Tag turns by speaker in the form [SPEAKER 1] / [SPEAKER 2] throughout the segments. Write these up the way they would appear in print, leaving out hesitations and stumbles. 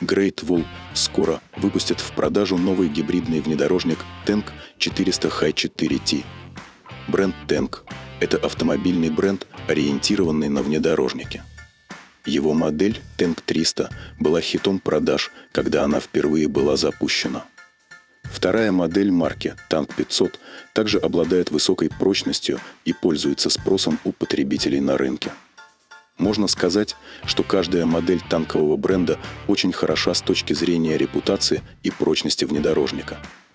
[SPEAKER 1] Great Wall скоро выпустит в продажу новый гибридный внедорожник Tank 400 Hi4T. Бренд Tank – это автомобильный бренд, ориентированный на внедорожники. Его модель Tank 300 была хитом продаж, когда она впервые была запущена. Вторая модель марки Tank 500 также обладает высокой прочностью и пользуется спросом у потребителей на рынке. Можно сказать, что каждая модель танкового бренда очень хороша с точки зрения репутации и прочности внедорожника.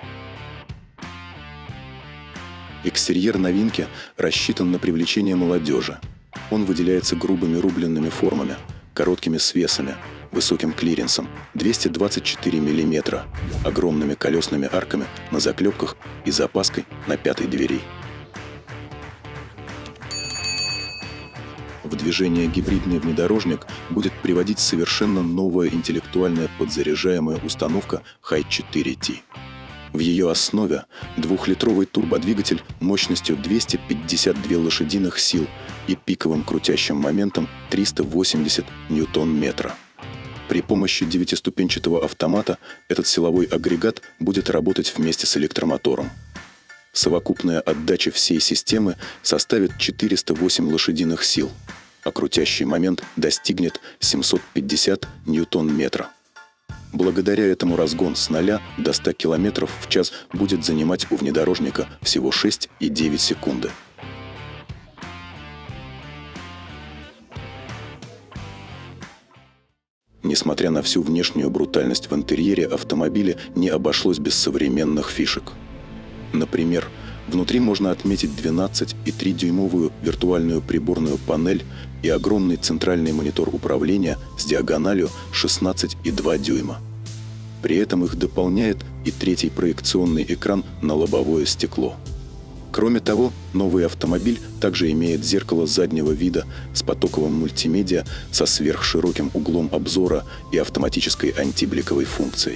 [SPEAKER 1] Экстерьер новинки рассчитан на привлечение молодежи. Он выделяется грубыми рубленными формами, короткими свесами, высоким клиренсом 224 мм, огромными колесными арками на заклепках и запаской на пятой двери. В движение гибридный внедорожник будет приводить совершенно новая интеллектуальная подзаряжаемая установка Hi4T. В ее основе двухлитровый турбодвигатель мощностью 252 лошадиных сил и пиковым крутящим моментом 380 ньютон-метра. При помощи 9-ступенчатого автомата этот силовой агрегат будет работать вместе с электромотором. Совокупная отдача всей системы составит 408 лошадиных сил, а крутящий момент достигнет 750 ньютон-метра. Благодаря этому разгон с 0 до 100 км в час будет занимать у внедорожника всего 6,9 секунды. Несмотря на всю внешнюю брутальность в интерьере, автомобиля не обошлось без современных фишек. Например, внутри можно отметить 12,3-дюймовую виртуальную приборную панель и огромный центральный монитор управления с диагональю 16,2 дюйма. При этом их дополняет и третий проекционный экран на лобовое стекло. Кроме того, новый автомобиль также имеет зеркало заднего вида с потоковым мультимедиа со сверхшироким углом обзора и автоматической антибликовой функцией.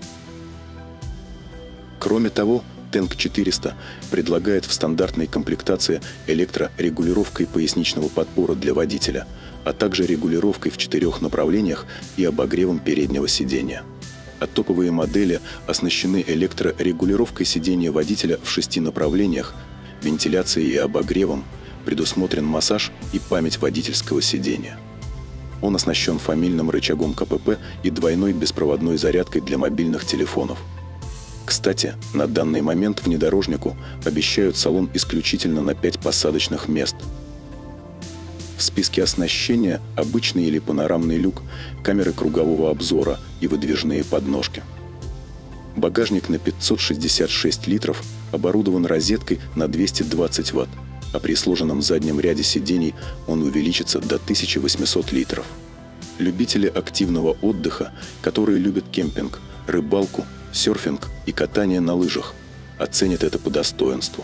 [SPEAKER 1] Кроме того, Tank 400 предлагает в стандартной комплектации электрорегулировкой поясничного подпора для водителя, а также регулировкой в 4 направлениях и обогревом переднего сидения. А топовые модели оснащены электрорегулировкой сидения водителя в 6 направлениях, вентиляцией и обогревом, предусмотрен массаж и память водительского сидения. Он оснащен фамильным рычагом КПП и двойной беспроводной зарядкой для мобильных телефонов. Кстати, на данный момент внедорожнику обещают салон исключительно на 5 посадочных мест. В списке оснащения обычный или панорамный люк, камеры кругового обзора и выдвижные подножки. Багажник на 566 литров оборудован розеткой на 220 Вт, а при сложенном заднем ряде сидений он увеличится до 1800 литров. Любители активного отдыха, которые любят кемпинг, рыбалку, серфинг и катание на лыжах, оценят это по достоинству.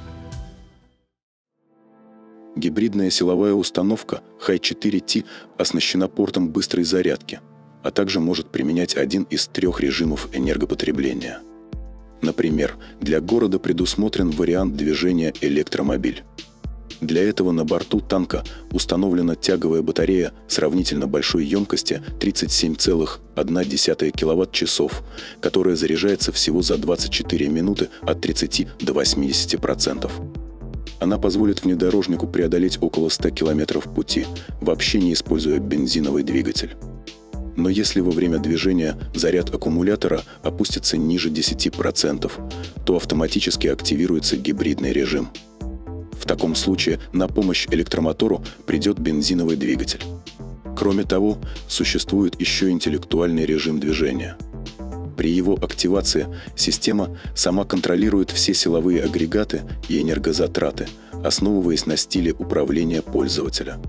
[SPEAKER 1] Гибридная силовая установка Hi4T оснащена портом быстрой зарядки, а также может применять один из 3 режимов энергопотребления. Например, для города предусмотрен вариант движения электромобиль. Для этого на борту танка установлена тяговая батарея сравнительно большой емкости 37,1 кВт-часов, которая заряжается всего за 24 минуты от 30 до 80%. Она позволит внедорожнику преодолеть около 100 км пути, вообще не используя бензиновый двигатель. Но если во время движения заряд аккумулятора опустится ниже 10%, то автоматически активируется гибридный режим. В таком случае на помощь электромотору придет бензиновый двигатель. Кроме того, существует еще интеллектуальный режим движения. При его активации система сама контролирует все силовые агрегаты и энергозатраты, основываясь на стиле управления пользователя.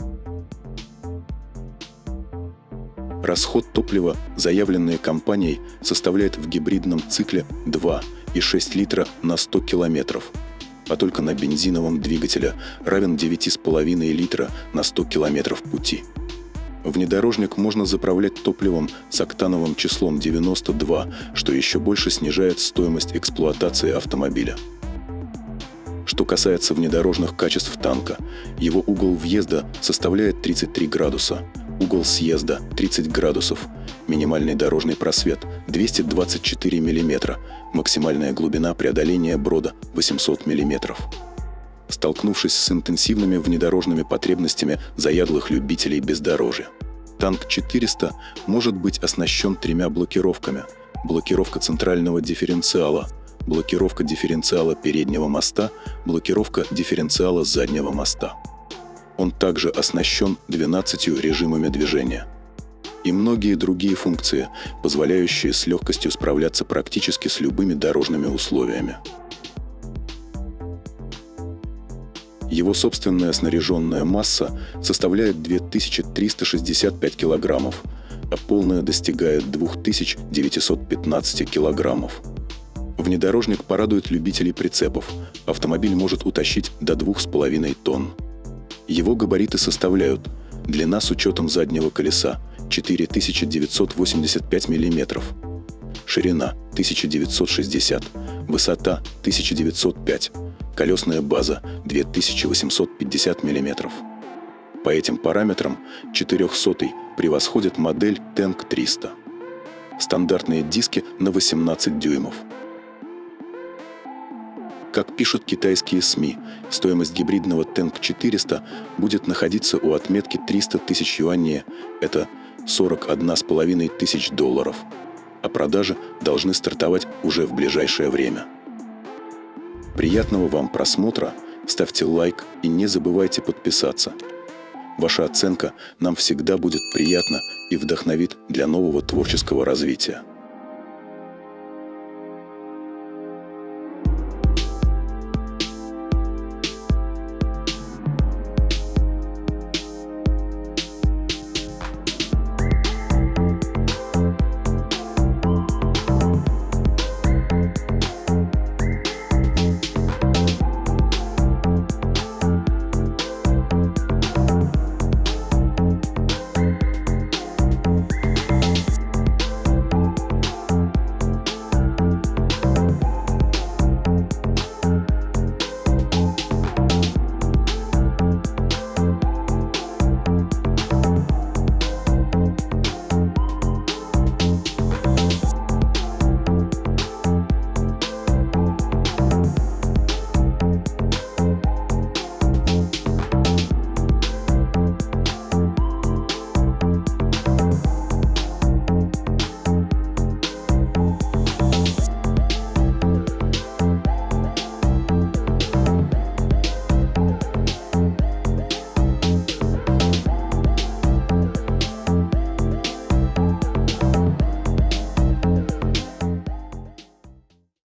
[SPEAKER 1] Расход топлива, заявленный компанией, составляет в гибридном цикле 2,6 литра на 100 километров, а только на бензиновом двигателе равен 9,5 литра на 100 километров пути. Внедорожник можно заправлять топливом с октановым числом 92, что еще больше снижает стоимость эксплуатации автомобиля. Что касается внедорожных качеств танка, его угол въезда составляет 33 градуса, Угол съезда 30 градусов. Минимальный дорожный просвет 224 мм. Максимальная глубина преодоления брода 800 мм. Столкнувшись с интенсивными внедорожными потребностями заядлых любителей бездорожья, танк 400 может быть оснащен 3 блокировками: блокировка центрального дифференциала, блокировка дифференциала переднего моста, блокировка дифференциала заднего моста. Он также оснащен 12 режимами движения и многие другие функции, позволяющие с легкостью справляться практически с любыми дорожными условиями. Его собственная снаряженная масса составляет 2365 килограммов, а полная достигает 2915 килограммов. Внедорожник порадует любителей прицепов. Автомобиль может утащить до 2,5 тонн. Его габариты составляют: длина с учетом заднего колеса 4985 мм, ширина 1960, высота 1905, колесная база 2850 мм. По этим параметрам 400-й превосходит модель Tank 300. Стандартные диски на 18 дюймов. Как пишут китайские СМИ, стоимость гибридного Tank 400 будет находиться у отметки 300 тысяч юаней, это 41,5 тысяч долларов, а продажи должны стартовать уже в ближайшее время. Приятного вам просмотра, ставьте лайк и не забывайте подписаться. Ваша оценка нам всегда будет приятна и вдохновит для нового творческого развития.